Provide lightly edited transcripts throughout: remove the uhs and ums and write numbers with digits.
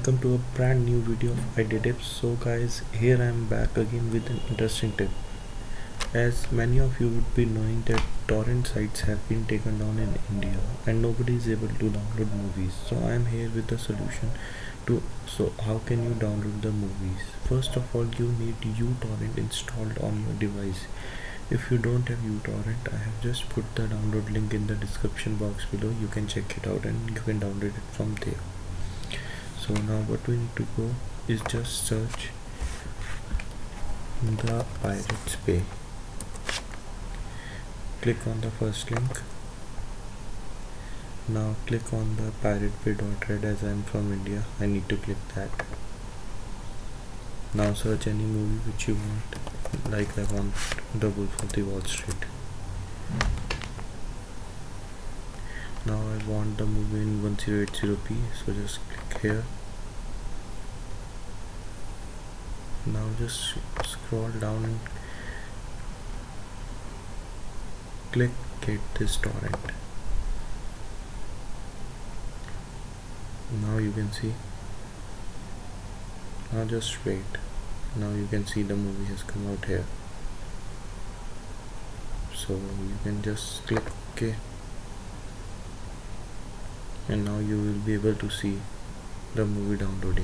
welcome to a brand new video of iDidip. So guys, here I am back again with an interesting tip. As many of you would be knowing that torrent sites have been taken down in India and nobody is able to download movies. So I am here with a solution to how can you download the movies. First of all, you need uTorrent installed on your device. If you don't have uTorrent, I have just put the download link in the description box below. You can check it out and you can download it from there. So now what we need to go is just search the Pirates Bay. Click on the first link. Now click on the piratebay.red. As I am from India, I need to click that. Now search any movie which you want, like I want The Wolf of the Wall Street. Now I want the movie in 1080p, so just click here. Now just scroll down and click get this torrent. Now you can see. Now just wait. Now you can see the movie has come out here. So you can just click OK. And now you will be able to see the movie downloading.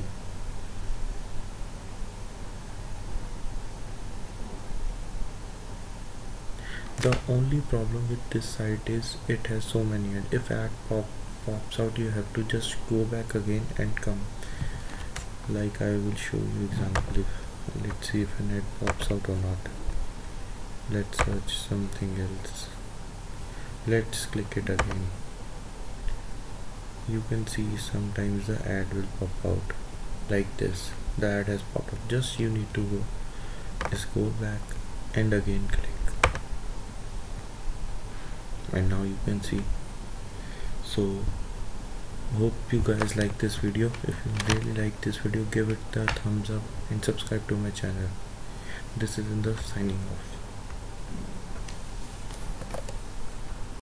The only problem with this site is it has so many ads. If ad pops out, you have to just go back again and come. Like I will show you example. Let's see if an ad pops out or not. Let's search something else. Let's click it again. You can see sometimes the ad will pop out like this. The ad has popped up. Just you need to go back and again click. And now you can see. So hope you guys like this video. If you really like this video, give it a thumbs up and subscribe to my channel. This is Inder signing off.